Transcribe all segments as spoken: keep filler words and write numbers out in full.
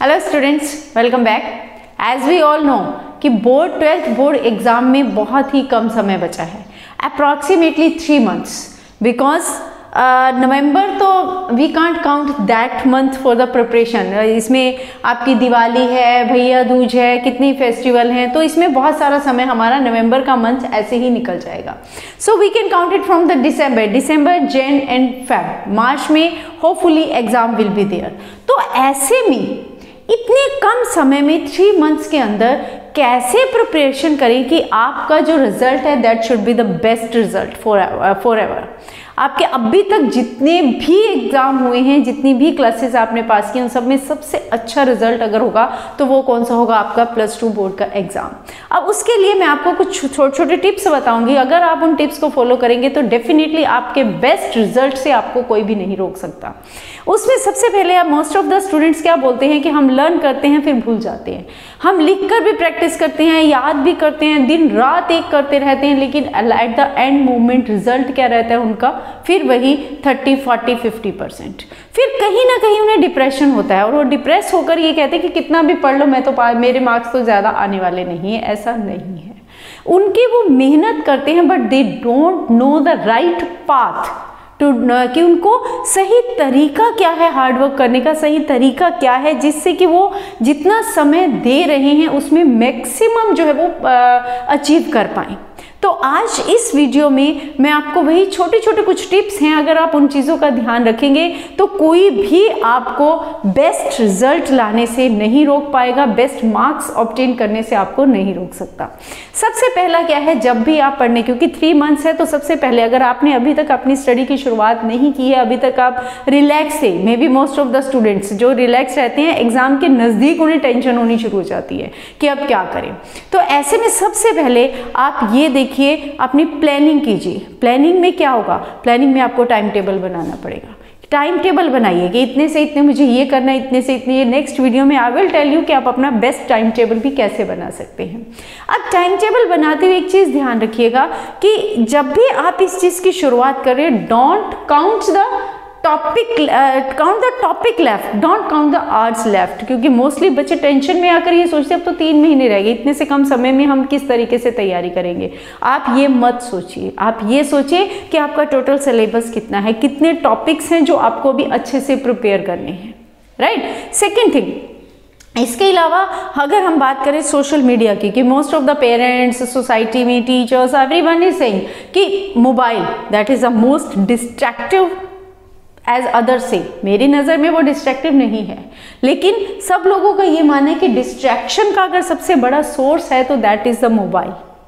Hello students, welcome back. As we all know कि board twelfth board exam में बहुत ही कम समय बचा है, approximately three months, because November तो we can't count that month for the preparation. इसमें आपकी दिवाली है, भैया दूज है, कितनी फेस्टिवल हैं, तो इसमें बहुत सारा समय हमारा नवंबर का मंथ ऐसे ही निकल जाएगा। So we can count it from the December December Jan and Feb, March में hopefully exam will be there. तो ऐसे में इतने कम समय में थ्री मंथ्स के अंदर कैसे प्रिपरेशन करें कि आपका जो रिजल्ट है that should be the best result for for एवर। आपके अभी तक जितने भी एग्जाम हुए हैं, जितनी भी क्लासेस आपने पास की, उन सब में सबसे अच्छा रिजल्ट अगर होगा तो वो कौन सा होगा? आपका प्लस टू बोर्ड का एग्जाम। अब उसके लिए मैं आपको कुछ छोटे छोटे टिप्स बताऊंगी। अगर आप उन टिप्स को फॉलो करेंगे तो डेफिनेटली आपके बेस्ट रिजल्ट से आपको कोई भी नहीं रोक सकता। उसमें सबसे पहले मोस्ट ऑफ द स्टूडेंट्स क्या बोलते हैं कि हम लर्न करते हैं फिर भूल जाते हैं। हम लिख कर भी प्रैक्टिस करते हैं, याद भी करते हैं, दिन रात एक करते रहते हैं, लेकिन at the end moment result क्या रहता है उनका? फिर वही थर्टी फोर्टी फिफ्टी परसेंट। फिर कहीं ना कहीं उन्हें डिप्रेशन होता है और वो डिप्रेस होकर ये कहते हैं कि कितना भी पढ़ लो मैं तो मेरे मार्क्स तो ज़्यादा आने वाले नहीं है। ऐसा नहीं है, उनकी वो मेहनत करते हैं but they don't know the right path to, कि उनको सही तरीका क्या है हार्डवर्क करने का, सही तरीका क्या है जिससे कि वो जितना समय दे रहे हैं उसमें मैक्सिमम जो है वो अचीव कर पाएँ। तो आज इस वीडियो में मैं आपको वही छोटे छोटे कुछ टिप्स हैं, अगर आप उन चीज़ों का ध्यान रखेंगे तो कोई भी आपको बेस्ट रिजल्ट लाने से नहीं रोक पाएगा, बेस्ट मार्क्स ऑब्टेन करने से आपको नहीं रोक सकता। सबसे पहला क्या है, जब भी आप पढ़ने, क्योंकि थ्री मंथ्स है तो सबसे पहले अगर आपने अभी तक अपनी स्टडी की शुरुआत नहीं की है, अभी तक आप रिलैक्स थे, maybe most of the students जो रिलैक्स रहते हैं एग्जाम के नज़दीक उन्हें टेंशन होनी शुरू हो जाती है कि अब क्या करें। तो ऐसे में सबसे पहले आप ये देखिए, अपनी प्लानिंग कीजिए। प्लानिंग में क्या होगा? प्लानिंग में आपको टाइम टेबल बनाना पड़ेगा। टाइम टेबल बनाइए कि इतने से इतने मुझे ये करना है, इतने से इतने ये। नेक्स्ट वीडियो में आई विल टेल यू कि आप अपना बेस्ट टाइम टेबल भी कैसे बना सकते हैं। अब टाइम टेबल बनाते हुए एक चीज़ ध्यान रखिएगा कि जब भी आप इस चीज़ की शुरुआत करें, don't count the topic count the topic left, don't count the hours left, क्योंकि मोस्टली बच्चे टेंशन में आकर ये सोचते हैं अब तो तीन महीने रह गए, इतने से कम समय में हम किस तरीके से तैयारी करेंगे। आप ये मत सोचिए, आप ये सोचिए कि आपका टोटल सिलेबस कितना है, कितने टॉपिक्स हैं जो आपको भी अच्छे से प्रिपेयर करने हैं, राइट। सेकेंड थिंग, इसके अलावा अगर हम बात करें सोशल मीडिया की, कि most of the parents, society में टीचर्स, एवरीवन इज सेइंग कि mobile that is the most distractive as other से। मेरी नज़र में वो डिस्ट्रैक्टिव नहीं है, लेकिन सब लोगों का ये मानना है कि डिस्ट्रैक्शन का अगर सबसे बड़ा सोर्स है तो दैट इज़ द मोबाइल।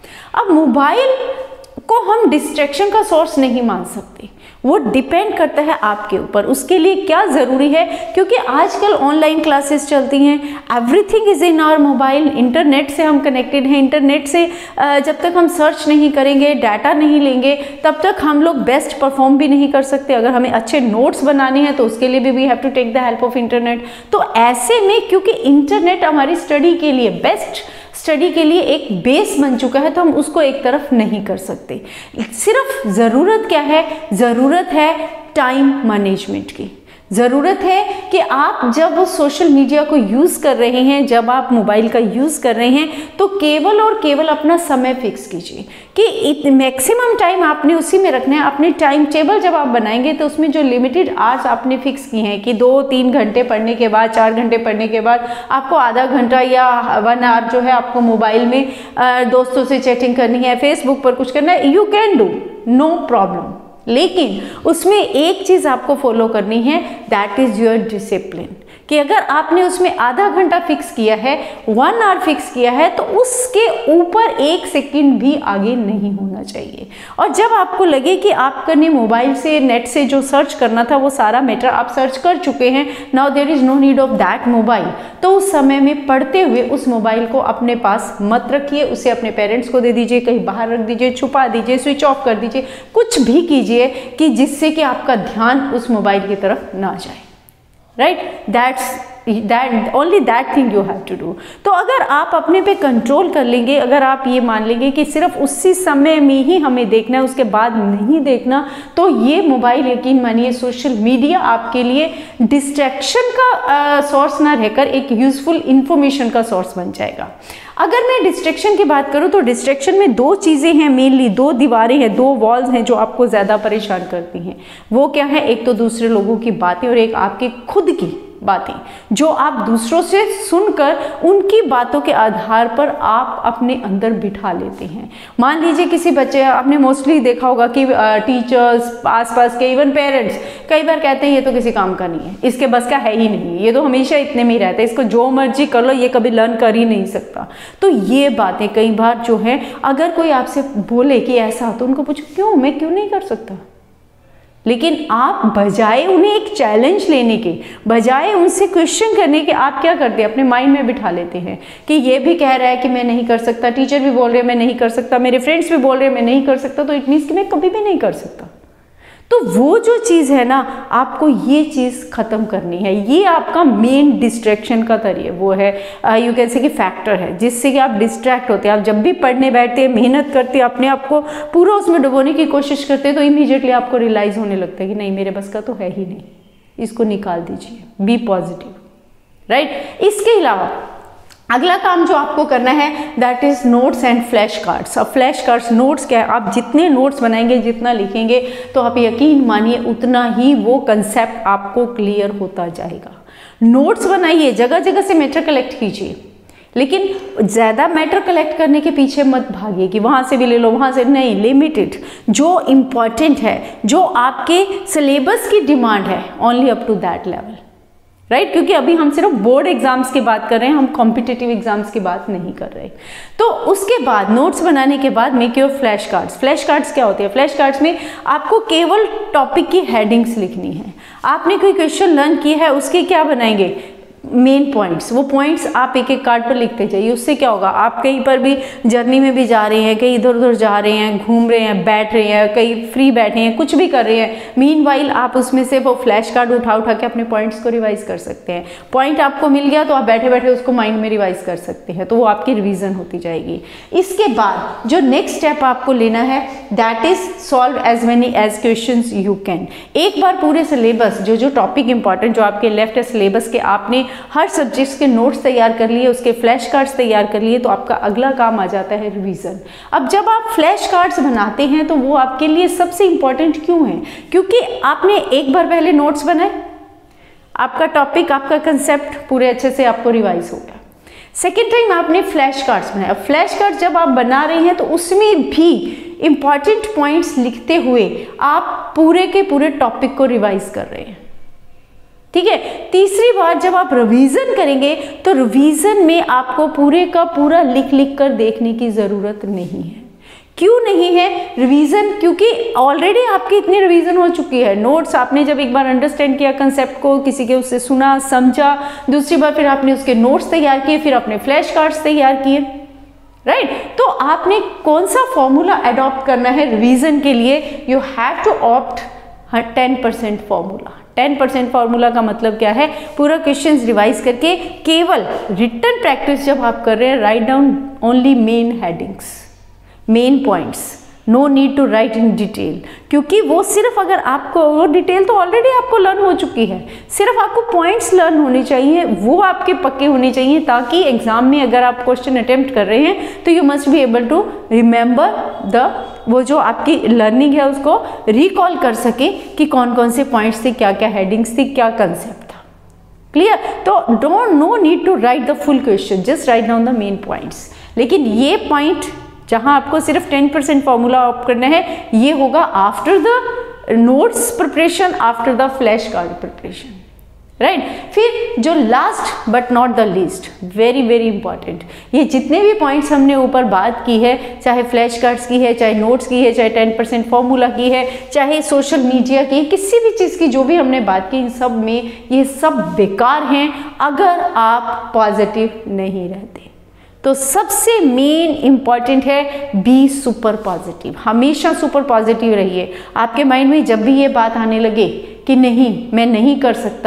अब मोबाइल को हम डिस्ट्रैक्शन का सोर्स नहीं मान सकते, वो डिपेंड करता है आपके ऊपर, उसके लिए क्या ज़रूरी है। क्योंकि आजकल ऑनलाइन क्लासेस चलती हैं, everything is in our mobile, internet से हम कनेक्टेड हैं। इंटरनेट से जब तक हम सर्च नहीं करेंगे, डाटा नहीं लेंगे, तब तक हम लोग बेस्ट परफॉर्म भी नहीं कर सकते। अगर हमें अच्छे नोट्स बनाने हैं तो उसके लिए भी we have to take the help of internet. तो ऐसे में क्योंकि इंटरनेट हमारी स्टडी के लिए, बेस्ट स्टडी के लिए एक बेस बन चुका है, तो हम उसको एक तरफ नहीं कर सकते। सिर्फ ज़रूरत क्या है? ज़रूरत है टाइम मैनेजमेंट की। ज़रूरत है कि आप जब उस सोशल मीडिया को यूज़ कर रहे हैं, जब आप मोबाइल का यूज़ कर रहे हैं, तो केवल और केवल अपना समय फिक्स कीजिए कि मैक्सिमम टाइम आपने उसी में रखना है। अपने टाइम टेबल जब आप बनाएंगे तो उसमें जो लिमिटेड आवर्स आपने फिक्स की हैं कि दो तीन घंटे पढ़ने के बाद, चार घंटे पढ़ने के बाद आपको आधा घंटा या वन आवर जो है आपको मोबाइल में दोस्तों से चैटिंग करनी है, फेसबुक पर कुछ करना है, you can do, no problem. लेकिन उसमें एक चीज़ आपको फॉलो करनी है, दैट इज़ योर डिसिप्लिन, कि अगर आपने उसमें आधा घंटा फिक्स किया है, वन आवर फिक्स किया है, तो उसके ऊपर एक सेकंड भी आगे नहीं होना चाहिए। और जब आपको लगे कि आपने मोबाइल से, नेट से जो सर्च करना था वो सारा मैटर आप सर्च कर चुके हैं, now there is no need of that mobile, तो उस समय में पढ़ते हुए उस मोबाइल को अपने पास मत रखिए, उसे अपने पेरेंट्स को दे दीजिए, कहीं बाहर रख दीजिए, छुपा दीजिए, स्विच ऑफ कर दीजिए, कुछ भी कीजिए कि जिससे कि आपका ध्यान उस मोबाइल की तरफ ना जाए, right. That's that only that thing you have to do. तो अगर आप अपने पे कंट्रोल कर लेंगे, अगर आप ये मान लेंगे कि सिर्फ उसी समय में ही हमें देखना है, उसके बाद नहीं देखना, तो ये मोबाइल, यकीन मानिए सोशल मीडिया आपके लिए डिस्ट्रैक्शन का सोर्स ना रहकर एक यूजफुल इंफॉर्मेशन का सोर्स बन जाएगा। अगर मैं डिस्ट्रैक्शन की बात करूं तो डिस्ट्रैक्शन में दो चीज़ें हैं, मेनली दो दीवारें हैं, दो वॉल्स हैं जो आपको ज़्यादा परेशान करती हैं। वो क्या है? एक तो दूसरे लोगों की बातें और एक आपकी खुद की बातें, जो आप दूसरों से सुनकर उनकी बातों के आधार पर आप अपने अंदर बिठा लेते हैं। मान लीजिए किसी बच्चे, आपने मोस्टली देखा होगा कि टीचर्स, आसपास के इवन पेरेंट्स कई बार कहते हैं ये तो किसी काम का नहीं है, इसके बस का है ही नहीं, ये तो हमेशा इतने में ही रहता है, इसको जो मर्जी कर लो, ये कभी लर्न कर ही नहीं सकता। तो ये बातें कई बार जो है, अगर कोई आपसे बोले कि ऐसा, तो उनको पूछो क्यों, मैं क्यों नहीं कर सकता। लेकिन आप बजाय उन्हें एक चैलेंज लेने के, बजाय उनसे क्वेश्चन करने के, आप क्या करते हैं? अपने माइंड में बिठा लेते हैं कि ये भी कह रहा है कि मैं नहीं कर सकता, टीचर भी बोल रहे हैं मैं नहीं कर सकता, मेरे फ्रेंड्स भी बोल रहे हैं मैं नहीं कर सकता, तो इट मीन्स कि मैं कभी भी नहीं कर सकता। तो वो जो चीज़ है ना, आपको ये चीज़ ख़त्म करनी है। ये आपका मेन डिस्ट्रैक्शन का तरीका वो है, यू कैन से कि फैक्टर है, जिससे कि आप डिस्ट्रैक्ट होते हैं। आप जब भी पढ़ने बैठते हैं, मेहनत करते हैं, अपने आप को पूरा उसमें डुबोने की कोशिश करते हैं, तो इमीडिएटली आपको रियलाइज़ होने लगता है कि नहीं, मेरे बस का तो है ही नहीं, इसको निकाल दीजिए। Be positive, right. इसके अलावा अगला काम जो आपको करना है that is notes and flash cards. अब फ्लैश कार्ड्स, नोट्स क्या है? आप जितने नोट्स बनाएंगे, जितना लिखेंगे, तो आप यकीन मानिए उतना ही वो कंसेप्ट आपको क्लियर होता जाएगा। नोट्स बनाइए, जगह जगह से मैटर कलेक्ट कीजिए, लेकिन ज़्यादा मैटर कलेक्ट करने के पीछे मत भागिए कि वहाँ से भी ले लो, वहाँ से नहीं। लिमिटेड, जो इम्पॉर्टेंट है, जो आपके सिलेबस की डिमांड है, only up to that level, right right? क्योंकि अभी हम सिर्फ बोर्ड एग्जाम्स की बात कर रहे हैं, हम कॉम्पिटिटिव एग्जाम्स की बात नहीं कर रहे। तो उसके बाद नोट्स बनाने के बाद make your flash cards. Flash cards क्या होते हैं? फ्लैश कार्ड्स में आपको केवल टॉपिक की हेडिंग्स लिखनी है। आपने कोई क्वेश्चन लर्न किया है, उसके क्या बनाएंगे? Main points. वो पॉइंट्स आप एक एक कार्ड पर लिखते जाइए। उससे क्या होगा? आप कहीं पर भी जर्नी में भी जा रहे हैं, कहीं इधर उधर जा रहे हैं, घूम रहे हैं, बैठ रहे हैं, कहीं फ्री बैठे हैं, कुछ भी कर रहे हैं, मीनवाइल आप उसमें से वो फ्लैश कार्ड उठा उठा के अपने पॉइंट्स को रिवाइज कर सकते हैं। पॉइंट आपको मिल गया तो आप बैठे बैठे उसको माइंड में रिवाइज कर सकते हैं, तो वो आपकी रिविजन होती जाएगी। इसके बाद जो नेक्स्ट स्टेप आपको लेना है that is solve as many as questions you can. एक बार पूरे सिलेबस, जो जो टॉपिक इंपॉर्टेंट जो आपके लेफ्ट है सिलेबस के, आपने हर सब्जेक्ट्स के नोट्स तैयार कर लिए, उसके फ्लैश कार्ड्स तैयार कर लिए, तो आपका अगला काम आ जाता है रिवीजन। अब जब आप फ्लैश कार्ड्स बनाते हैं तो वो आपके लिए सबसे इंपॉर्टेंट क्यों है? क्योंकि आपने एक बार पहले नोट्स बनाए, आपका टॉपिक, आपका कंसेप्ट पूरे अच्छे से आपको रिवाइज हो गया। सेकेंड टाइम आपने फ्लैश कार्ड्स बनाए। अब फ्लैश कार्ड जब आप बना रहे हैं तो उसमें भी इंपॉर्टेंट पॉइंट्स लिखते हुए आप पूरे के पूरे टॉपिक को रिवाइज कर रहे हैं, ठीक है। तीसरी बार जब आप रिवीजन करेंगे तो रिवीजन में आपको पूरे का पूरा लिख लिख कर देखने की ज़रूरत नहीं है। क्यों नहीं है रिवीजन? क्योंकि ऑलरेडी आपकी इतनी रिवीजन हो चुकी है। नोट्स आपने जब एक बार अंडरस्टैंड किया कंसेप्ट को, किसी के उससे सुना समझा, दूसरी बार फिर आपने उसके नोट्स तैयार किए, फिर आपने फ्लैश कार्ड्स तैयार किए, राइट right? तो आपने कौन सा फॉर्मूला अडॉप्ट करना है रिवीजन के लिए? You have to opt ten percent formula. Ten percent formula का मतलब क्या है? पूरा क्वेश्चंस रिवाइज करके केवल रिटन प्रैक्टिस जब आप कर रहे हैं, write down only main headings, main points, no need to write in detail. क्योंकि वो सिर्फ अगर आपको, वो डिटेल तो ऑलरेडी आपको लर्न हो चुकी है, सिर्फ आपको पॉइंट्स लर्न होने चाहिए, वो आपके पक्के होने चाहिए, ताकि एग्जाम में अगर आप क्वेश्चन अटेम्प्ट कर रहे हैं तो you must be able to remember the, वो जो आपकी लर्निंग है उसको रिकॉल कर सके कि कौन कौन से पॉइंट्स थे, क्या क्या हेडिंग्स थी, क्या कंसेप्ट था। क्लियर? तो don't, no need to write the full question, just write down the main points. लेकिन ये पॉइंट जहां आपको सिर्फ टेन परसेंट फॉर्मूला ऑप्ट करना है, ये होगा after the notes preparation, after the flash card preparation, right. फिर जो last but not the least, very very important, ये जितने भी पॉइंट्स हमने ऊपर बात की है, चाहे फ्लैश कार्ड्स की है, चाहे नोट्स की है, चाहे टेन परसेंट फॉर्मूला की है, चाहे सोशल मीडिया की, किसी भी चीज़ की जो भी हमने बात की, इन सब में ये सब बेकार हैं अगर आप पॉजिटिव नहीं रहते। तो सबसे मेन इंपॉर्टेंट है बी सुपर पॉजिटिव। हमेशा सुपर पॉजिटिव रहिए। आपके माइंड में जब भी ये बात आने लगे कि नहीं मैं नहीं कर सकता,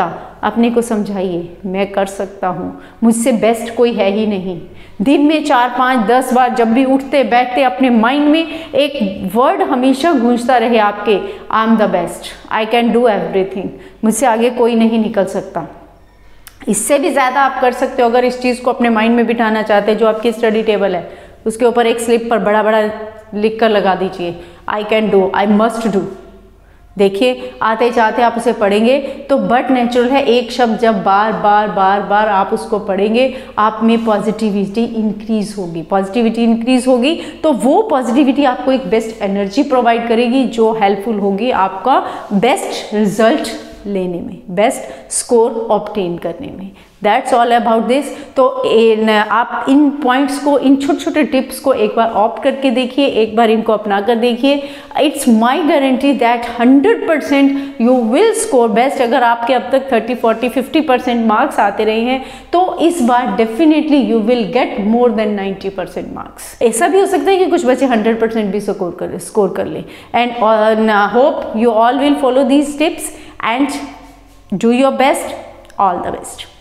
अपने को समझाइए, मैं कर सकता हूँ, मुझसे बेस्ट कोई है ही नहीं। दिन में चार पाँच दस बार जब भी उठते बैठते अपने माइंड में एक वर्ड हमेशा गूंजता रहे आपके, I am the best, I can do everything, मुझसे आगे कोई नहीं निकल सकता। इससे भी ज़्यादा आप कर सकते हो अगर इस चीज़ को अपने माइंड में बिठाना चाहते हैं। जो आपकी स्टडी टेबल है उसके ऊपर एक स्लिप पर बड़ा बड़ा लिख कर लगा दीजिए, I can do, I must do. देखिए आते चाहते आप उसे पढ़ेंगे तो बट नेचुरल है, एक शब्द जब बार बार बार बार आप उसको पढ़ेंगे आप में पॉजिटिविटी इंक्रीज होगी। पॉजिटिविटी इंक्रीज होगी तो वो पॉजिटिविटी आपको एक बेस्ट एनर्जी प्रोवाइड करेगी जो हेल्पफुल होगी आपका बेस्ट रिजल्ट लेने में, बेस्ट स्कोर ऑब्टेन करने में। That's all about this. तो इन आप इन पॉइंट्स को, इन छोटे छोटे टिप्स को एक बार ऑप्ट करके देखिए, एक बार इनको अपना कर देखिए। It's my guarantee that hundred percent you will score best. अगर आपके अब तक thirty forty fifty percent marks आते रहे हैं तो इस बार definitely you will get more than ninety percent marks. ऐसा भी हो सकता है कि कुछ बच्चे हंड्रेड परसेंट भी स्कोर कर स्कोर कर ले। And hope you all will follow these tips and do your best. All the best.